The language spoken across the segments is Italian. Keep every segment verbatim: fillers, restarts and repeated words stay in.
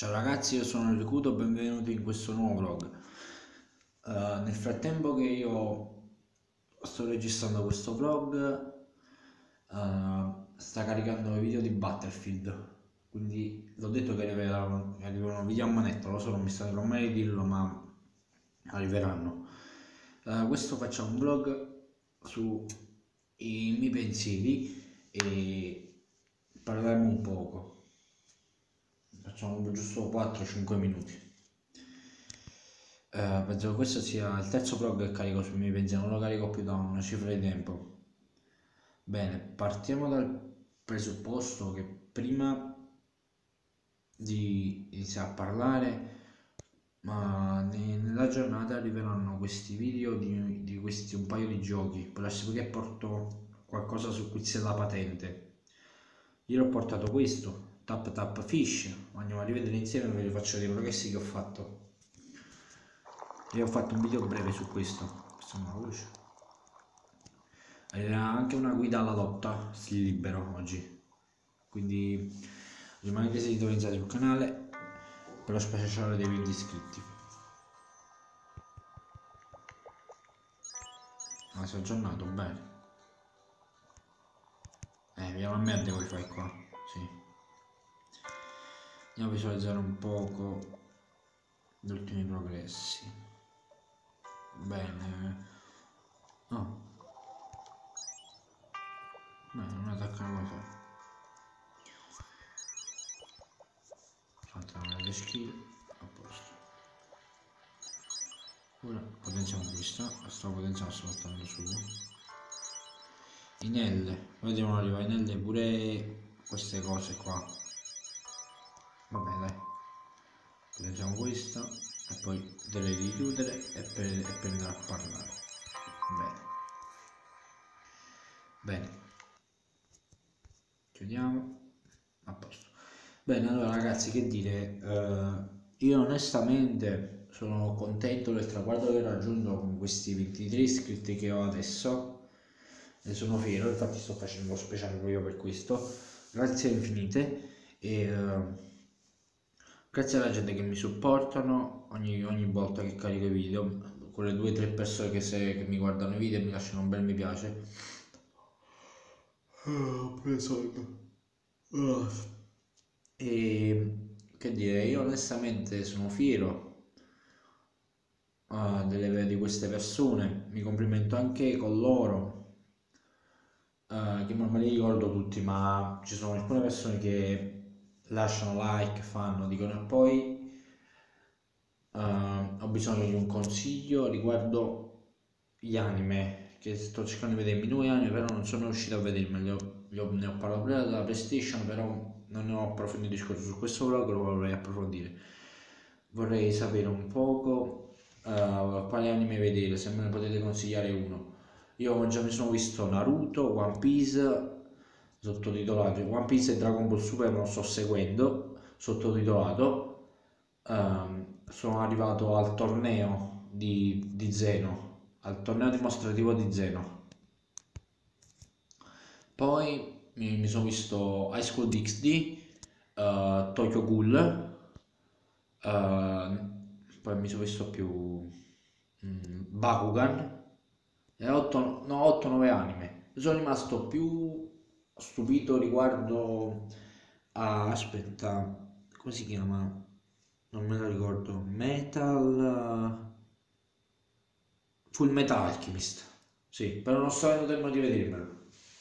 Ciao ragazzi, io sono Ricuto, benvenuti in questo nuovo vlog. Eh, nel frattempo che io sto registrando questo vlog, eh, sta caricando i video di Battlefield. Quindi l'ho detto che arriveranno, che arrivano video a manetta, lo so, non mi stanno mai di dirlo, ma arriveranno. Eh, questo facciamo un vlog sui miei pensieri e parleremo un poco. Facciamo giusto quattro cinque minuti. Eh, penso che questo sia il terzo vlog che carico sui miei pensieri, non lo carico più da una cifra di tempo. Bene, partiamo dal presupposto che prima di iniziare a parlare, ma ne- nella giornata arriveranno questi video di, di questi un paio di giochi. Per essere che porto qualcosa su quiz della patente. Io ho portato questo, Tap Tap Fish, andiamo a rivedere insieme e ve vi faccio vedere quello che sì che ho fatto. Io ho fatto un video breve su questo, questa è una luce. Era anche una guida alla lotta, stile libero oggi. Quindi rimanete sintonizzati sul canale per lo speciale dei video iscritti. Ma si è aggiornato bene. Eh, vediamo a me a devo fare qua. Sì. Andiamo a visualizzare un poco gli ultimi progressi. Bene. No. Bene, non attacca la cosa. Fatto le skill. A posto. Ora potenziamo questa. La sto potenziando, sto portando su. In L. Poi devono arrivare in L pure queste cose qua. Vabbè dai. Potenziamo questa. E poi direi di chiudere e, per, e prendere a parlare. Bene. Bene. Chiudiamo. A posto. Bene, allora ragazzi, che dire, eh, io onestamente sono contento del traguardo che ho raggiunto con questi ventitré iscritti che ho adesso, ne sono fiero, infatti sto facendo lo speciale proprio per questo, grazie infinite e eh, grazie alla gente che mi supportano ogni, ogni volta che carico i video, quelle due o tre persone che, se, che mi guardano i video e mi lasciano un bel mi piace. Ho preso e che dire, io onestamente sono fiero uh, delle, di queste persone, mi complimento anche con loro, uh, che non me li ricordo tutti, ma ci sono alcune persone che lasciano like, fanno, dicono e poi uh, ho bisogno di un consiglio riguardo gli anime, che sto cercando di vedermi nuovi anime, però non sono riuscito a vedermi, li ho, li ho, ne ho parlato prima della PlayStation, però non ne ho approfondito il discorso su questo vlog, lo vorrei approfondire. Vorrei sapere un poco uh, quale anime vedere, se me ne potete consigliare uno. Io già mi sono visto Naruto, One Piece, sottotitolato, One Piece e Dragon Ball Super non sto seguendo, sottotitolato. Um, sono arrivato al torneo di, di Zeno, al torneo dimostrativo di Zeno. Poi mi, mi sono visto High School D X D, uh, Tokyo Ghoul, uh, poi mi sono visto più mm, Bakugan e otto nove anime. Sono rimasto più stupito riguardo a, aspetta, come si chiama? Non me lo ricordo. Metal Full Metal Alchemist. Sì, però non sto avendo tempo di vedermelo.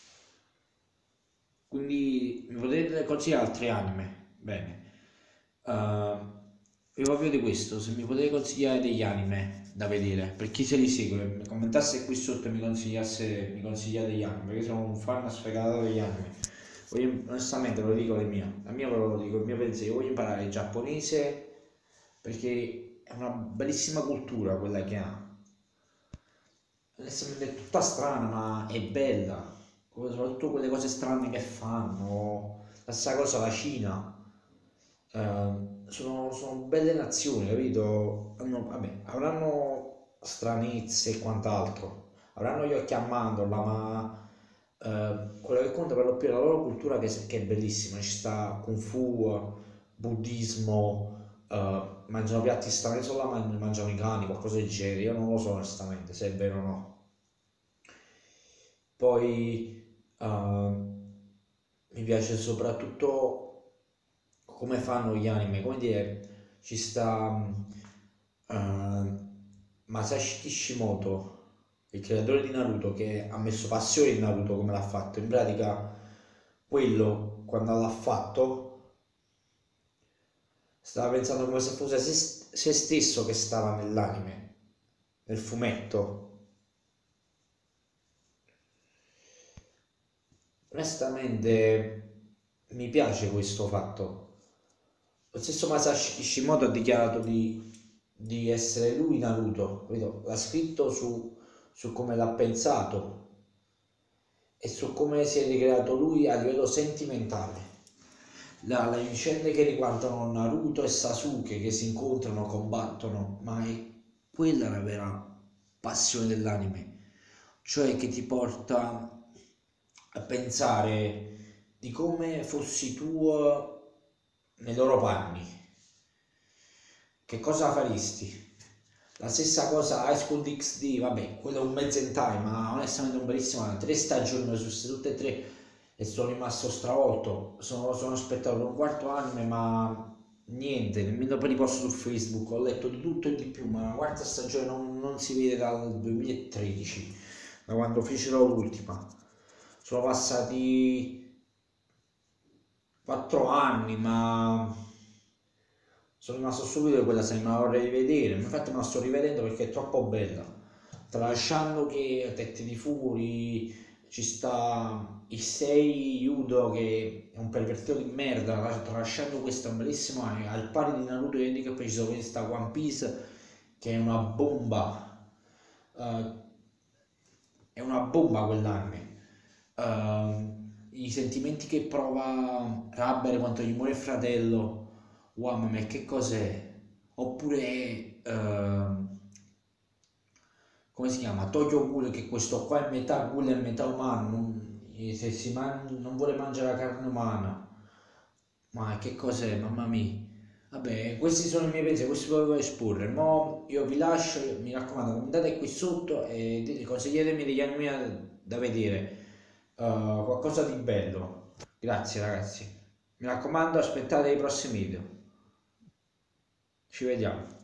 Quindi mi potete consigliare altri anime? Bene. Uh, io proprio di questo, se mi potete consigliare degli anime da vedere, per chi se li segue, mi commentasse qui sotto e mi consigliasse, mi consiglia degli anime, perché sono un fan sfegato degli anime. Voglio, onestamente ve lo dico le mie, la mia ve lo dico, il mio pensiero, voglio imparare il giapponese perché è una bellissima cultura quella che ha. Onestamente è tutta strana, ma è bella. Soprattutto quelle cose strane che fanno. La stessa cosa la Cina. Eh, sono, sono belle nazioni, capito? Hanno- vabbè, avranno stranezze e quant'altro. Avranno gli occhi a mandorla, ma eh, quello che conta per lo più è la loro cultura che, che è bellissima. Ci sta Kung Fu, buddismo, eh, mangiano piatti strani, solo la man- mangiano i cani, qualcosa del genere, io non lo so onestamente se è vero o no. Poi eh, mi piace soprattutto come fanno gli anime, come dire, ci sta mm, eh, Masashi Kishimoto, il creatore di Naruto, che ha messo passione in Naruto come l'ha fatto. In pratica, quello quando l'ha fatto stava pensando come se fosse se, se stesso che stava nell'anime, nel fumetto. Onestamente mi piace questo fatto. Lo stesso Masashi Kishimoto ha dichiarato di, di essere lui Naruto, capito? L'ha scritto su, su come l'ha pensato e su come si è ricreato lui a livello sentimentale. La- le vicende che riguardano Naruto e Sasuke che si incontrano, combattono, ma è quella la vera passione dell'anime, cioè che ti porta a pensare di come fossi tu nei loro panni, che cosa faresti? La stessa cosa High School D X D, vabbè, quello è un mezzo in time, ma onestamente è un bellissimo anime. Tre stagioni mi sono viste tutte e tre e sono rimasto stravolto. Sono, sono aspettato per un quarto anime, ma niente, nemmeno per i post su Facebook. Ho letto di tutto e di più, ma la quarta stagione non, non si vede dal duemilatredici, da quando fecero l'ultima. Sono passati quattro anni, ma sono rimasto subito di quella serie, me la vorrei rivedere. Infatti me la sto rivedendo perché è troppo bella. Tralasciando che Tette di Fury ci sta Issei Yudo che è un pervertito di merda, tralasciando questo è un bellissimo anime, al pari di Naruto e Handicap ci sono questa One Piece che è una bomba. Eh, è una bomba quell'anime. Ehm, i sentimenti che prova Rubber quando gli muore il fratello, wow, ma che cos'è? Oppure ehm, come si chiama? Tokyo Ghoul, che questo qua è metà ghoul e metà umano, non, se si man- non vuole mangiare la carne umana, ma che cos'è, mamma mia. Vabbè, questi sono i miei pensieri, questi volevo esporre. Mo' io vi lascio, mi raccomando, commentate qui sotto e dite- consigliatemi degli anime da vedere, eh, qualcosa di bello. Grazie ragazzi. Mi raccomando, aspettate i prossimi video. Ci vediamo.